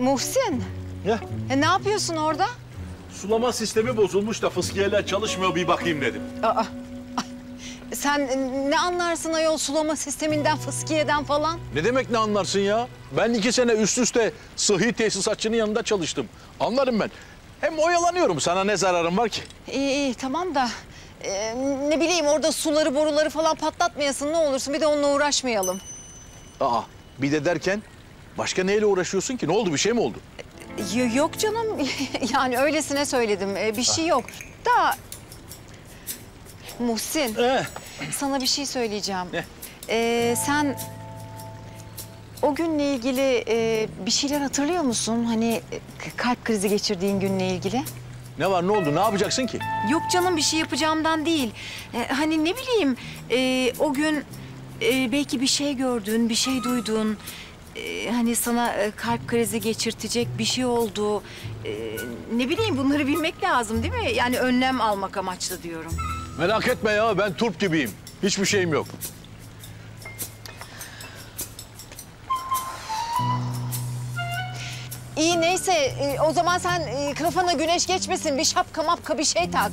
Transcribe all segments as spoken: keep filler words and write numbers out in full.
Muhsin. Ya. E, ne yapıyorsun orada? Sulama sistemi bozulmuş da fıskiyeler çalışmıyor, bir bakayım dedim. Aa, sen ne anlarsın ayol sulama sisteminden, fıskiyeden falan? Ne demek ne anlarsın ya? Ben iki sene üst üste sıhhi tesisatçının yanında çalıştım. Anlarım ben. Hem oyalanıyorum, sana ne zararım var ki? İyi iyi tamam da e, ne bileyim orada suları boruları falan patlatmayasın ne olursun, bir de onunla uğraşmayalım. Aa, bir de derken başka neyle uğraşıyorsun ki? Ne oldu, bir şey mi oldu? Y yok canım yani öylesine söyledim, e, bir şey yok. Da Muhsin, Ee? sana bir şey söyleyeceğim. Ne? Ee, sen o günle ilgili e, bir şeyler hatırlıyor musun? Hani e, kalp krizi geçirdiğin günle ilgili. Ne var, ne oldu, ne yapacaksın ki? Yok canım, bir şey yapacağımdan değil. Ee, hani ne bileyim e, o gün e, belki bir şey gördün, bir şey duydun. E, hani sana e, kalp krizi geçirtecek bir şey oldu. E, ne bileyim bunları bilmek lazım değil mi? Yani önlem almak amaçlı diyorum. Merak etme ya, ben turp gibiyim. Hiçbir şeyim yok. İyi neyse e, o zaman sen e, kafana güneş geçmesin, bir şapka mapka bir şey tak.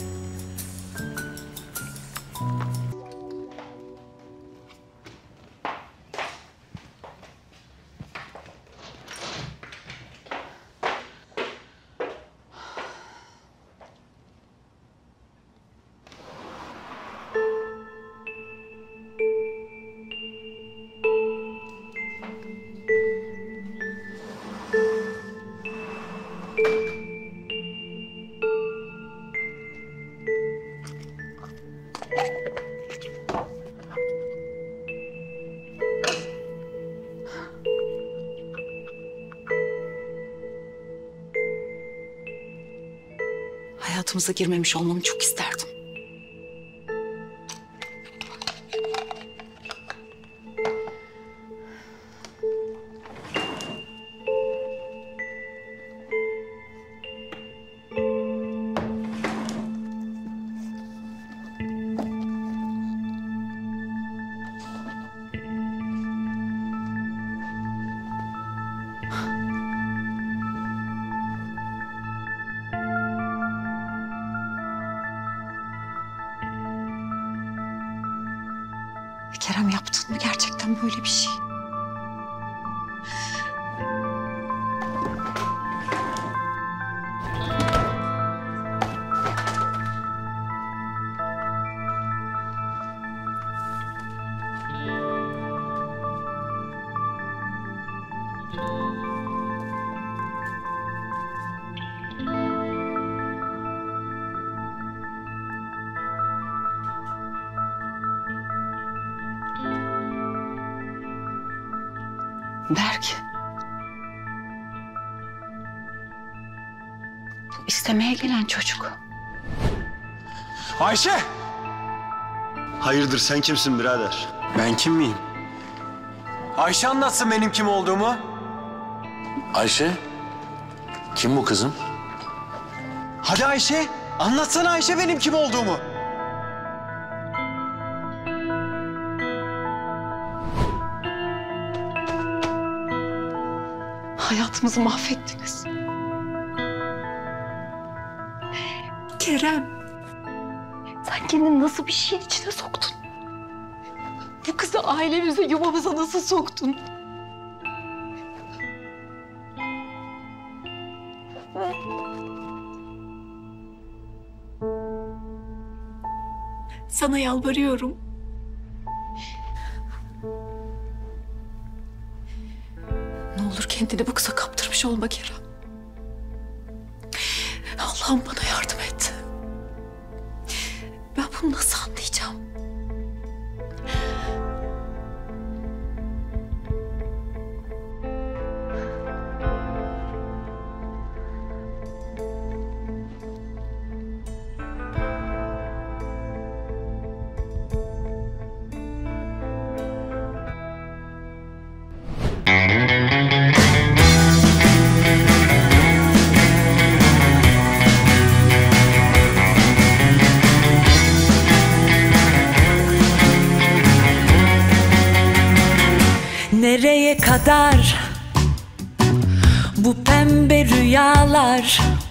Hayatımıza girmemiş olmanı çok isterdim. Kerem, yaptın mı gerçekten böyle bir şey? Berk. Bu istemeye gelen çocuk. Ayşe! Hayırdır, sen kimsin birader? Ben kim miyim? Ayşe anlatsın benim kim olduğumu. Ayşe, kim bu kızım? Hadi Ayşe, anlatsana Ayşe benim kim olduğumu. Hayatımızı mahvettiniz. Kerem, sen kendini nasıl bir şeyin içine soktun? Bu kızı ailemize, yuvamıza nasıl soktun? Sana yalvarıyorum. Ne olur kendini bu kıza kaptırmış olma Kerem. Allah'ım bana yardım et. Ben bunu nasıl anlayacağım? Nereye kadar Bu pembe rüyalar